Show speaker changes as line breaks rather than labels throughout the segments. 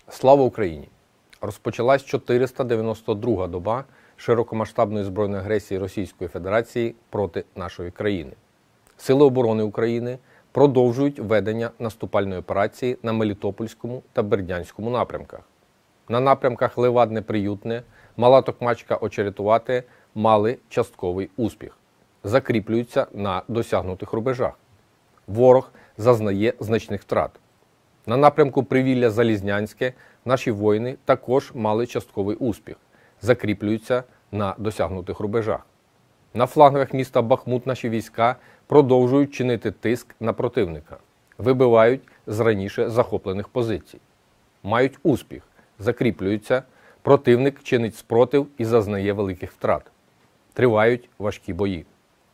Слава Україні! Розпочалась 492-га доба широкомасштабної збройної агресії Російської Федерації проти нашої країни. Сили оборони України продовжують ведення наступальної операції на Мелітопольському та Бердянському напрямках. На напрямках Левадне-Приютне, Мала Токмачка-Очеретувате мали частковий успіх. Закріплюються на досягнутих рубежах. Ворог зазнає значних втрат. На напрямку Привілля-Залізнянське наші воїни також мали частковий успіх, закріплюються на досягнутих рубежах. На флангах міста Бахмут наші війська продовжують чинити тиск на противника, вибивають з раніше захоплених позицій. Мають успіх, закріплюються, противник чинить спротив і зазнає великих втрат. Тривають важкі бої.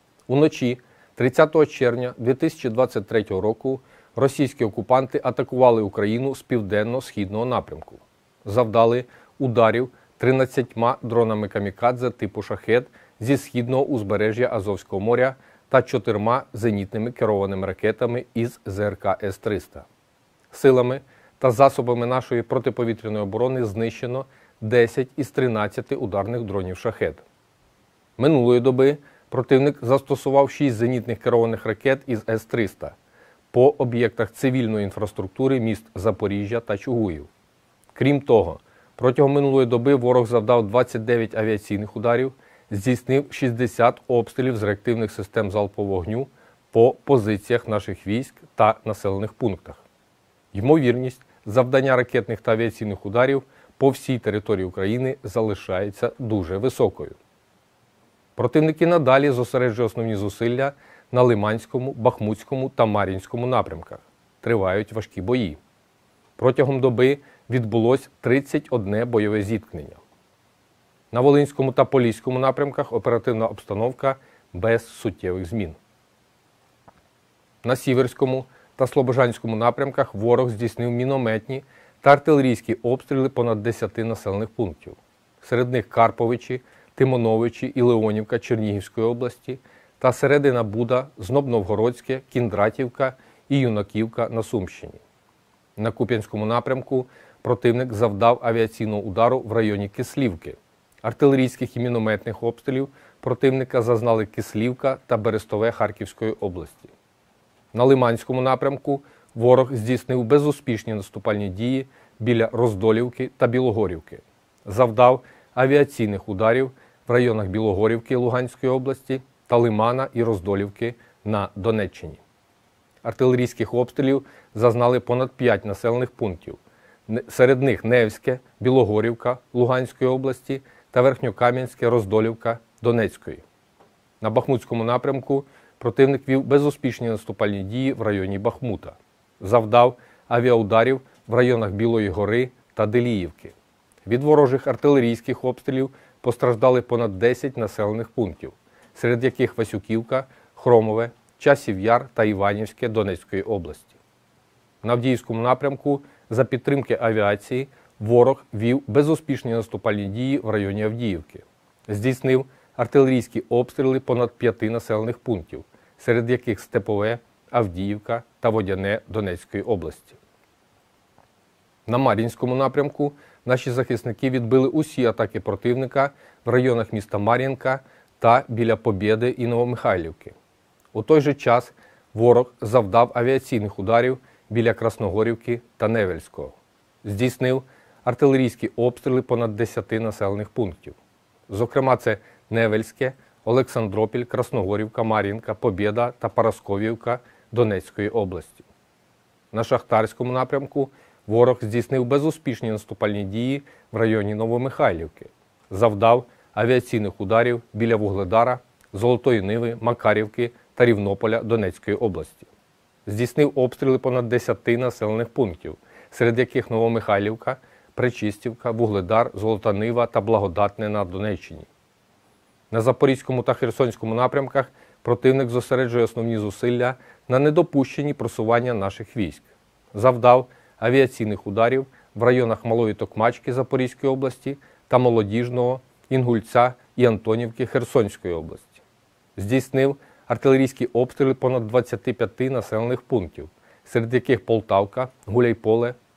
Уночі 30 червня 2023 року російські окупанти атакували Україну з південно-східного напрямку. Завдали ударів 13 дронами камікадзе типу «Шахед» зі східного узбережжя Азовського моря та 4 зенітними керованими ракетами із ЗРК С-300. Силами та засобами нашої протиповітряної оборони знищено 10 із 13 ударних дронів «Шахед». Минулої доби противник застосував 6 зенітних керованих ракет із С-300 по об'єктах цивільної інфраструктури міст Запоріжжя та Чугуїв. Крім того, протягом минулої доби ворог завдав 29 авіаційних ударів, здійснив 60 обстрілів з реактивних систем залпового вогню по позиціях наших військ та населених пунктах. Ймовірність завдання ракетних та авіаційних ударів по всій території України залишається дуже високою. Противники надалі зосереджують основні зусилля на Лиманському, Бахмутському та Мар'їнському напрямках. Тривають важкі бої. Протягом доби відбулось 31 бойове зіткнення. На Волинському та Поліському напрямках оперативна обстановка без суттєвих змін. На Сіверському та Слобожанському напрямках ворог здійснив мінометні та артилерійські обстріли понад 10 населених пунктів. Серед них Карповичі, Тимоновичі і Леонівка Чернігівської області та середина Буда, Зноб-Новгородське, Кіндратівка і Юнаківка на Сумщині. На Куп'янському напрямку противник завдав авіаційного удару в районі Кислівки. Артилерійських і мінометних обстрілів противника зазнали Кислівка та Берестове Харківської області. На Лиманському напрямку ворог здійснив безуспішні наступальні дії біля Роздолівки та Білогорівки. Завдав авіаційних ударів в районах Білогорівки Луганської області та Лимана і Роздолівки на Донеччині. Артилерійських обстрілів зазнали понад 5 населених пунктів. Серед них Невське, Білогорівка Луганської області та Верхньокам'янське, Роздолівка Донецької. На Бахмутському напрямку противник вів безуспішні наступальні дії в районі Бахмута. Завдав авіаударів в районах Білої Гори та Деліївки. Від ворожих артилерійських обстрілів постраждали понад 10 населених пунктів, серед яких Васюківка, Хромове, Часів Яр та Іванівське Донецької області. На Авдіївському напрямку за підтримки авіації ворог вів безуспішні наступальні дії в районі Авдіївки. Здійснив артилерійські обстріли понад 5 населених пунктів, серед яких Степове, Авдіївка та Водяне Донецької області. На Мар'їнському напрямку наші захисники відбили усі атаки противника в районах міста Мар'їнка та біля Побєди і Новомихайлівки. У той же час ворог завдав авіаційних ударів біля Красногорівки та Невельського. Здійснив артилерійські обстріли понад 10 населених пунктів. Зокрема, це Невельське, Олександропіль, Красногорівка, Мар'їнка, Побєда та Парасковівка Донецької області. На Шахтарському напрямку ворог здійснив безуспішні наступальні дії в районі Новомихайлівки. Завдав авіаційних ударів біля Вугледара, Золотої Ниви, Макарівки та Рівнополя Донецької області. Здійснив обстріли понад 10 населених пунктів, серед яких Новомихайлівка, Пречистівка, Вугледар, Золота Нива та Благодатне на Донеччині. На Запорізькому та Херсонському напрямках противник зосереджує основні зусилля на недопущенні просування наших військ. Завдав авіаційних ударів в районах Малої Токмачки Запорізької області та Молодіжного, Інгульця і Антонівки Херсонської області. Здійснив артилерійські обстріли понад 25 населених пунктів, серед яких Полтавка, Гуляйполе,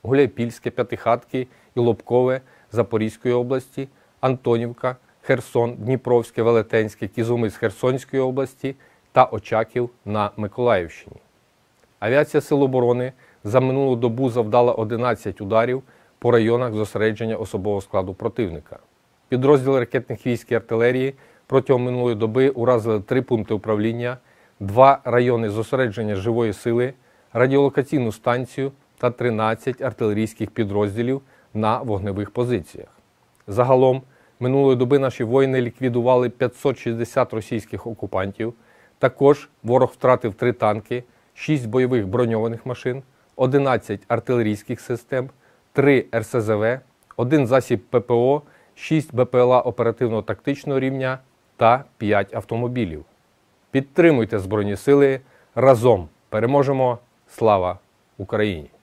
Гуляйпільське, П'ятихатки і Лобкове Запорізької області, Антонівка, Херсон, Дніпровське, Велетенське, Кізумис Херсонської області та Очаків на Миколаївщині. Авіація Сил оборони за минулу добу завдала 11 ударів по районах зосередження особового складу противника. Підрозділи ракетних військ і артилерії протягом минулої доби уразили 3 пункти управління, 2 райони зосередження живої сили, радіолокаційну станцію та 13 артилерійських підрозділів на вогневих позиціях. Загалом, минулої доби наші воїни ліквідували 560 російських окупантів. Також ворог втратив 3 танки, 6 бойових броньованих машин, 11 артилерійських систем, 3 РСЗВ, 1 засіб ППО, 6 БПЛА оперативно-тактичного рівня та 5 автомобілів. Підтримуйте Збройні Сили. Разом переможемо! Слава Україні!